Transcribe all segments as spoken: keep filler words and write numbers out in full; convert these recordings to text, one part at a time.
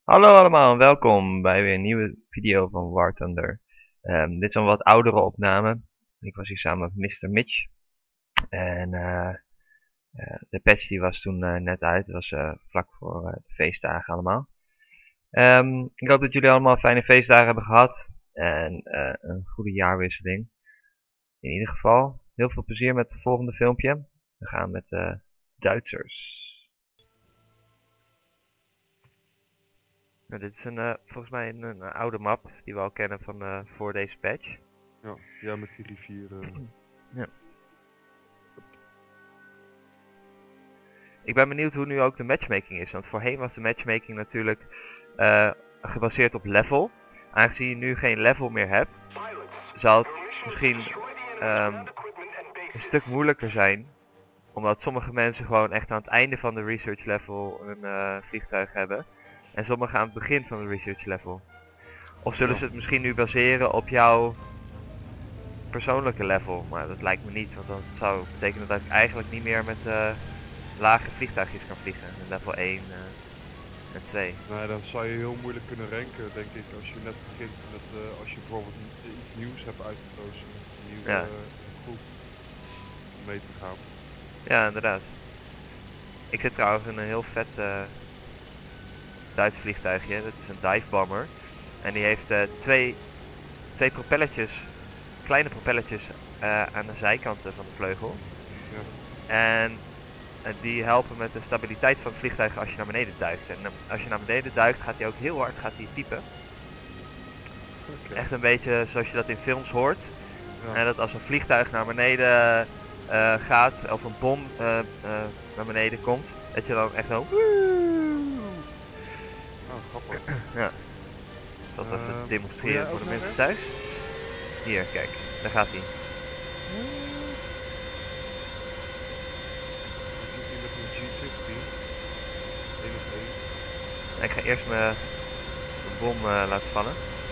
Hallo allemaal en welkom bij weer een nieuwe video van War Thunder. Um, dit is een wat oudere opname. Ik was hier samen met mister Mitch. En uh, uh, de patch die was toen uh, net uit. Het was uh, vlak voor uh, de feestdagen allemaal. Um, ik hoop dat jullie allemaal fijne feestdagen hebben gehad. En uh, een goede jaarwisseling. In ieder geval, heel veel plezier met het volgende filmpje. We gaan met de uh, Duitsers. Nou, dit is een, uh, volgens mij een, een oude map die we al kennen van uh, voor deze patch. Ja, ja, met die rivieren. Ja. Ik ben benieuwd hoe nu ook de matchmaking is, want voorheen was de matchmaking natuurlijk uh, gebaseerd op level. Aangezien je nu geen level meer hebt, zal het misschien um, een stuk moeilijker zijn. Omdat sommige mensen gewoon echt aan het einde van de research level een uh, vliegtuig hebben. En sommigen aan het begin van de research level. Of zullen ze het misschien nu baseren op jouw persoonlijke level? Maar dat lijkt me niet, want dat zou betekenen dat ik eigenlijk niet meer met uh, lage vliegtuigjes kan vliegen. Level één uh, en twee. Nee, dan zou je heel moeilijk kunnen ranken, denk ik, als je net begint met, uh, als je bijvoorbeeld iets nieuws hebt uitgekozen. Een nieuwe ja. uh, groep om mee te gaan. Ja, inderdaad. Ik zit trouwens in een heel vet uh, Duits vliegtuigje. Dat is een dive bomber. En die heeft uh, twee, twee propelletjes, kleine propelletjes uh, aan de zijkanten van de vleugel. Ja. En uh, die helpen met de stabiliteit van het vliegtuig als je naar beneden duikt. En uh, als je naar beneden duikt gaat hij ook heel hard gaat hij piepen. Okay. Echt een beetje zoals je dat in films hoort. Ja. En dat als een vliegtuig naar beneden uh, gaat, of een bom uh, uh, naar beneden komt, dat je dan echt zo... Oh, grappig. Ja. Ik zal dat uh, even demonstreren voor de mensen thuis. Hier, kijk. Daar gaat hij. Ik ga eerst mijn bom uh, laten vallen.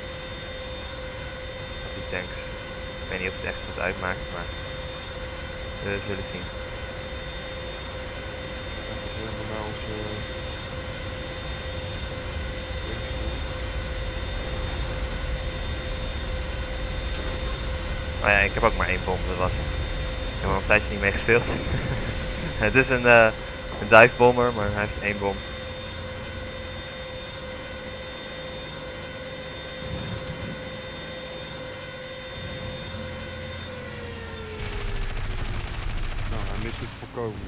Op die tanks. Ik weet niet of het echt wat uitmaakt, maar we zullen zien. Oh ja, ik heb ook maar één bom, dat was het. Ik heb er al een tijdje niet mee gespeeld. Het is een, uh, een dive bomber, maar hij heeft één bom. Nou, hij mist het voorkomen.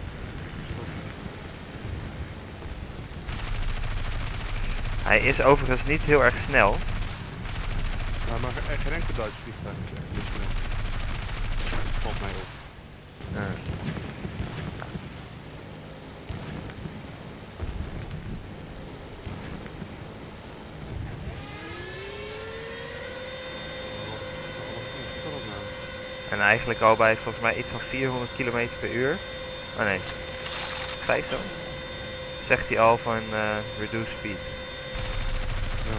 Hij is overigens niet heel erg snel. Ja, maar geen enkel Duits vliegtuig is echt niet snel. Valt mij op. Ja. En eigenlijk al bij volgens mij iets van vierhonderd kilometer per uur. Oh nee, vijf dan? Zegt hij al van uh, reduce speed. Ja.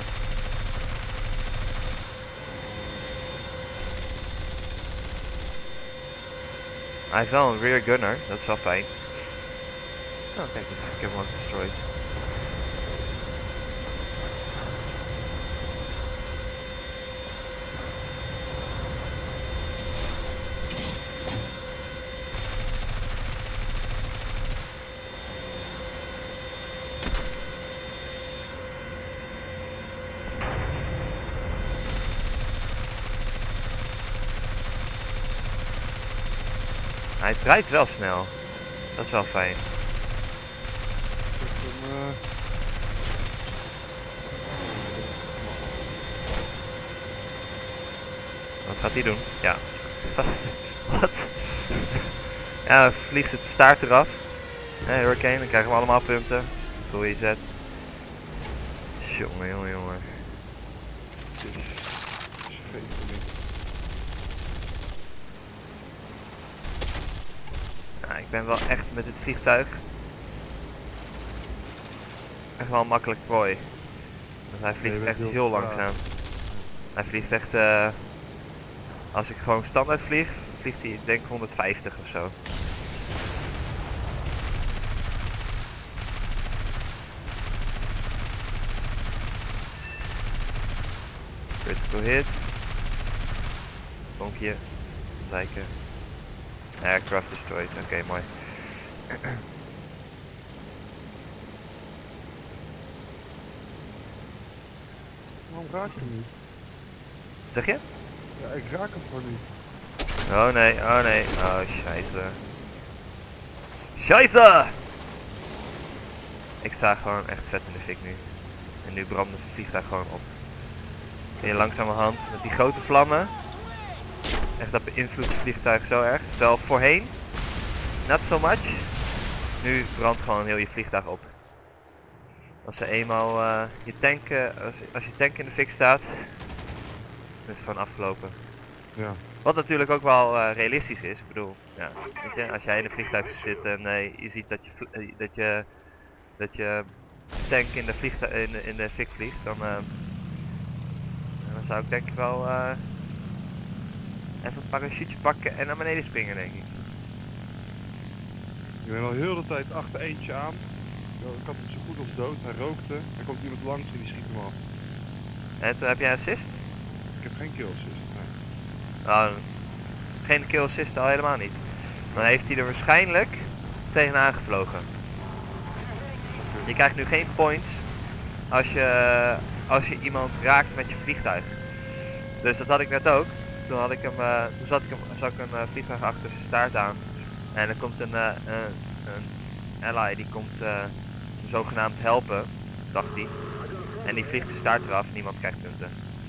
Hij heeft wel een rear gunner, dat is wel fijn. Oh kijk eens, ik heb hem al destroyed. Hij draait wel snel. Dat is wel fijn. Wat gaat hij doen? Ja. Wat? Ja, vliegt het staart eraf. Nee, Hurricane, dan krijgen we allemaal punten. Goeie zet. Jongen, jongen, jongen. Nou, ik ben wel echt met dit vliegtuig echt wel een makkelijk prooi. Want hij vliegt nee, echt heel langzaam. Hij vliegt echt, uh, als ik gewoon standaard vlieg, vliegt hij denk ik honderdvijftig of zo. Critical hit. Bonkje. Lijken. Aircraft destroyed. Oké, okay, mooi. Waarom raak ik hem niet? Zeg je? Ja, ik raak hem gewoon niet. Oh nee, oh nee. Oh, scheisse. Scheisse! Ik sta gewoon echt vet in de fik nu. En nu brandt het vliegtuig gewoon op. Weer langzamerhand met die grote vlammen. Echt, dat beïnvloedt het vliegtuig zo erg. Terwijl voorheen, not so much. Nu brandt gewoon heel je vliegtuig op. Als er eenmaal uh, je tank, uh, als, als je tank in de fik staat, dan is het gewoon afgelopen. Ja. Wat natuurlijk ook wel uh, realistisch is. Ik bedoel, ja, weet je, als jij in een vliegtuig zit en uh, je ziet dat je, uh, dat je, dat je tank in de, vliegtuig, in, de, in de fik vliegt, dan, uh, dan zou ik denk ik wel uh, even een parachute pakken en naar beneden springen, denk ik. Ik ben al heel de tijd achter eentje aan. Ik had hem zo goed als dood, hij rookte. Er komt iemand langs en die schiet hem af. En toen heb jij assist? Ik heb geen kill assist. Nee. Nou, geen kill assist al helemaal niet. Dan heeft hij er waarschijnlijk tegenaan gevlogen. Je krijgt nu geen points als je, als je iemand raakt met je vliegtuig. Dus dat had ik net ook. Toen, had ik hem, uh, toen zat ik hem, zat ik een uh, vliegtuig achter zijn staart aan. En er komt een, uh, een, een ally die komt uh, zogenaamd helpen, dacht hij. En die vliegt zijn staart eraf en niemand krijgt punten.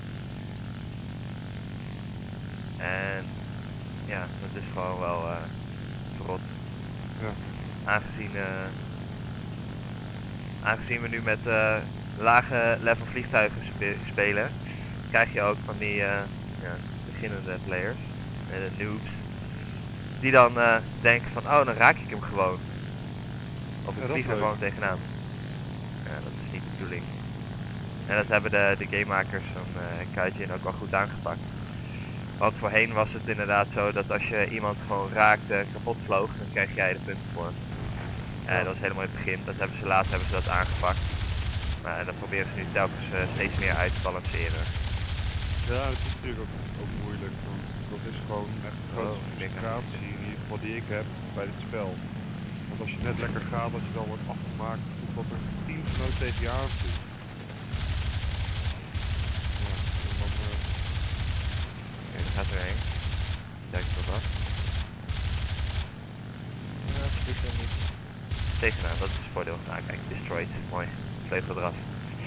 En ja, dat is gewoon wel uh, verrot. Ja. Aangezien, uh, aangezien we nu met uh, lage level vliegtuigen spe spelen, krijg je ook van die uh, ja, beginnende players, uh, de noobs, die dan uh, denken van, oh, dan raak ik hem gewoon. Of ik ja, vlieg er gewoon tegenaan. Ja, dat is niet de bedoeling. En dat hebben de, de gamemakers van uh, Kaijin ook wel goed aangepakt. Want voorheen was het inderdaad zo dat als je iemand gewoon raakte, kapot vloog, dan kreeg jij de punten voor. En uh, dat was helemaal in het begin. Dat hebben ze later hebben ze dat aangepakt. Maar uh, dat proberen ze nu telkens uh, steeds meer uit te balanceren. Ja, dat is natuurlijk ook, ook moeilijk. Want dat is gewoon echt een grote Oh, frustratie in ieder geval die ik heb bij dit spel. Want als je net lekker gaat, dat je dan wordt afgemaakt, voelt dat er een teamgenoot tegen je aanvoelt. Ja, en dan, uh... Oké, daar gaat er heen. Kijk wat af. Ja, het vliegt er niet tegenaan, dat is het voordeel. Nou kijk, destroyed, mooi. Vleugel eraf.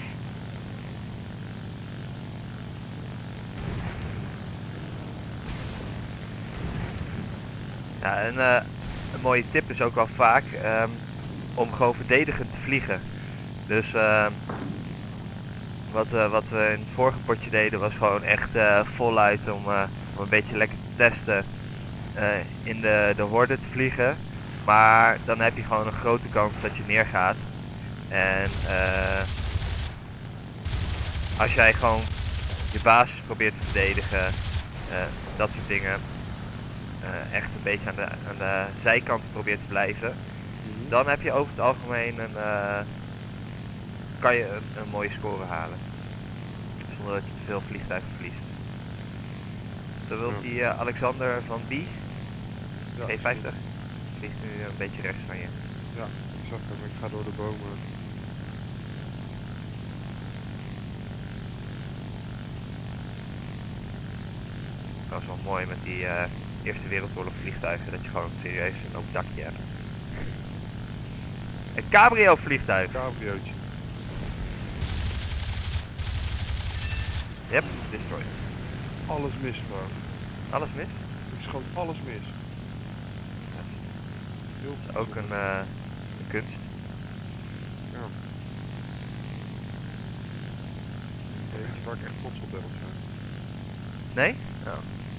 Ja, en uh, een mooie tip is ook wel vaak um, om gewoon verdedigend te vliegen. Dus uh, wat, uh, wat we in het vorige potje deden was gewoon echt uh, voluit om, uh, om een beetje lekker te testen uh, in de, de horde te vliegen. Maar dan heb je gewoon een grote kans dat je neergaat. En uh, als jij gewoon je basis probeert te verdedigen, uh, dat soort dingen. Uh, echt een beetje aan de, aan de zijkant probeert te blijven, mm-hmm. Dan heb je over het algemeen een, uh, kan je een, een mooie score halen. Zonder dat je te veel vliegtuigen verliest. Zo wilt die uh, Alexander van B, ja, G vijftig, vliegt nu een beetje rechts van je. Ja, ik zag hem, ik ga door de bomen. Dat is wel mooi met die uh, Eerste Wereldoorlog vliegtuigen, dat je gewoon serieus een open dakje hebt. Een cabrio vliegtuig. Cabriootje. Yep, destroyed. Alles mis gewoon. Alles mis? Ik schoot alles mis. Dat is ook een, uh, een kunst. Ja. Eentje waar ik echt trots op ben of zo. Nee? Oh.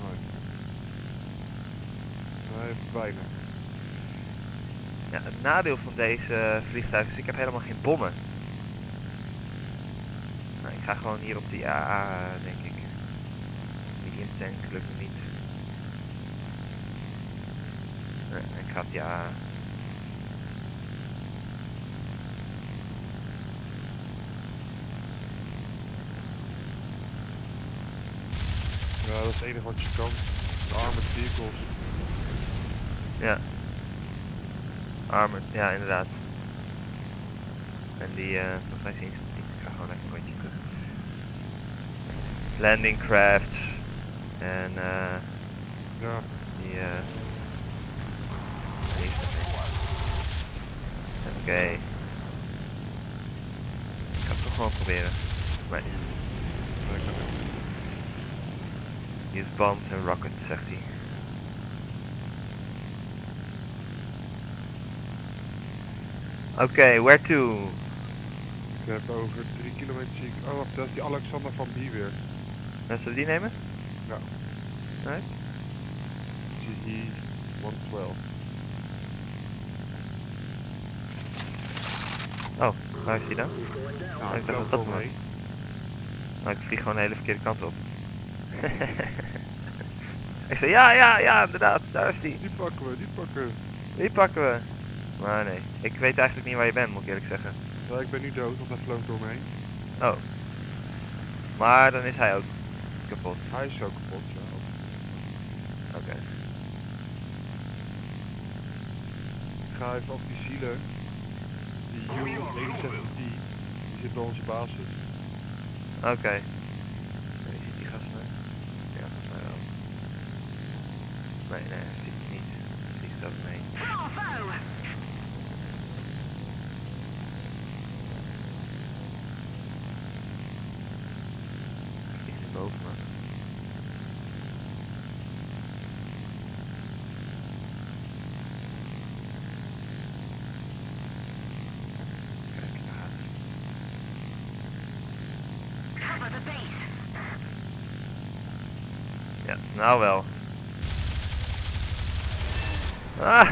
Nee, bijna. Ja, het nadeel van deze vliegtuigen is, ik heb helemaal geen bommen. Nou, ik ga gewoon hier op die A A, denk ik. Die intank lukt me niet. Nee, ik ga op die A A. Ja, dat is het enige wat je kan. De armored vehicles. Ja. Armored, ja inderdaad. En die, uh, volgens mij zien ze het niet. Ik ga gewoon even een rondje terug. Landing crafts. En eh... Ja. die eh... Oké. Okay. Ik ga het toch gewoon proberen. Maar use bombs en rockets, zegt hij. Oké, okay, where to? Ik heb over drie kilometer zie ik. Oh wacht, dat is die Alexander van Bie weer. Ja, zullen we die nemen? Ja. Nee? G E honderdtwaalf. Oh, waar is die dan? Nou, oh, ik dacht dat dat was. mee. Nou, ik vlieg gewoon de hele verkeerde kant op. Ik zei ja, ja, ja, inderdaad, daar is die. Die pakken we, die pakken we. Die pakken we. Maar nee, ik weet eigenlijk niet waar je bent, moet ik eerlijk zeggen. Ja, ik ben nu dood, want hij vloog door me heen. Oh. Maar dan is hij ook kapot. Hij is zo kapot, ja. Oké. Okay. Ik ga even op die zielen. Die U eenenzeventig D, die zit bij onze basis. Oké. Okay. Je ziet die gasten? Ja, volgens mij wel. Nee, nee, hij ziet het niet. Hij vliegt ook mee. Hij vliegt er boven me. Kijk, daar gaat hij. Ja, nou wel. Ah,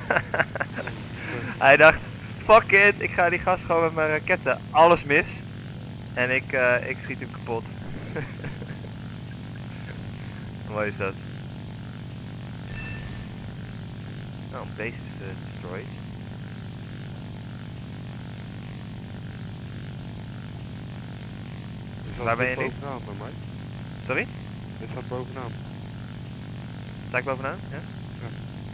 hij dacht, fuck it, ik ga die gast gewoon met mijn raketten alles mis. En ik, uh, ik schiet hem kapot. Mooi is dat. Nou, deze is uh, destroyed. Dus waar ben je nu? Bovenaan bij mij. Sorry? Dit staat bovenaan. Sta ik bovenaan? Ja? Ja.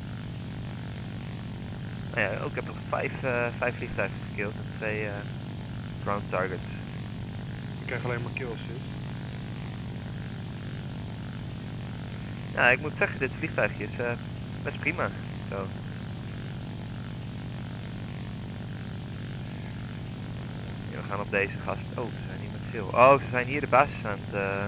Nou ja, ook, ik heb nog vijf, uh, vijf vliegtuigen gekillt en twee uh, ground targets. Ik krijg alleen maar kill assist. Ja, ik moet zeggen, dit vliegtuigje is uh, best prima. Zo. Ja, we gaan op deze gast. Oh, ze zijn hier met veel. Oh, ze zijn hier de basis aan het... Uh,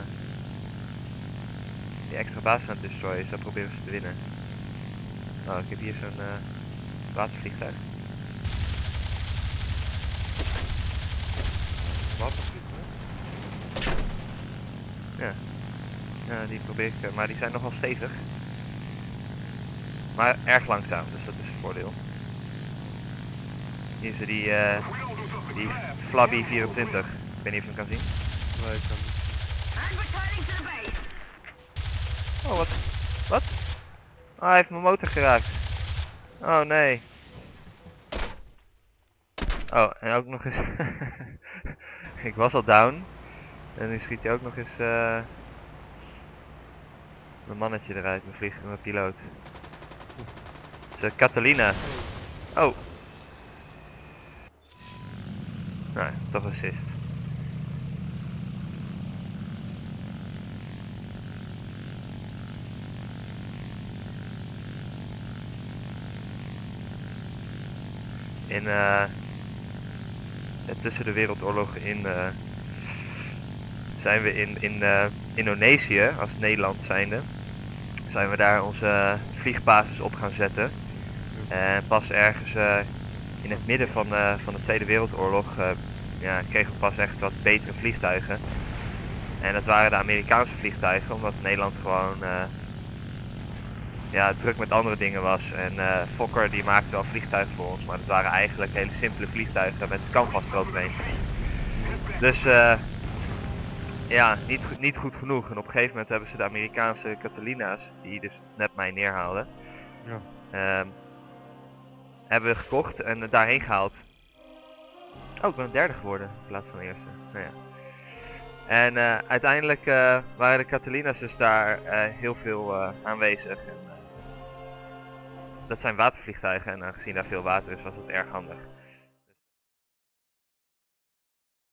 die extra basis aan het destroyen, zo proberen ze te winnen. Oh, ik heb hier zo'n uh, watervliegtuig. Watervliegtuig? Ja. Ja, die probeer ik, uh, maar die zijn nogal stevig. Maar erg langzaam, dus dat is een voordeel. Hier is er die, uh, die Flabby vierentwintig. Ik weet niet of je hem kan zien. Nee, ik kan niet. Oh, wat? Wat? Oh, hij heeft mijn motor geraakt. Oh, nee. Oh, en ook nog eens... ik was al down. En nu schiet hij ook nog eens... Uh, mijn mannetje eruit, mijn vlieg, mijn piloot. Het is uh, Catalina. Oh. Nou, toch assist. In uh, tussen de wereldoorlogen in uh, zijn we in, in uh, Indonesië als Nederland zijnde, zijn we daar onze vliegbasis op gaan zetten. En pas ergens uh, in het midden van, uh, van de Tweede Wereldoorlog uh, ja, kregen we pas echt wat betere vliegtuigen. En dat waren de Amerikaanse vliegtuigen, omdat Nederland gewoon uh, ja, druk met andere dingen was. En uh, Fokker die maakte wel vliegtuigen voor ons, maar dat waren eigenlijk hele simpele vliegtuigen met canvas eroverheen. Dus uh, ja, niet, niet goed genoeg. En op een gegeven moment hebben ze de Amerikaanse Catalina's, die dus net mij neerhaalden, Ja. uh, hebben we gekocht en uh, daarheen gehaald. Oh, ik ben een derde geworden in plaats van de eerste. Nou ja. En uh, uiteindelijk uh, waren de Catalina's dus daar uh, heel veel uh, aanwezig. En, uh, dat zijn watervliegtuigen en aangezien daar veel water is was het erg handig.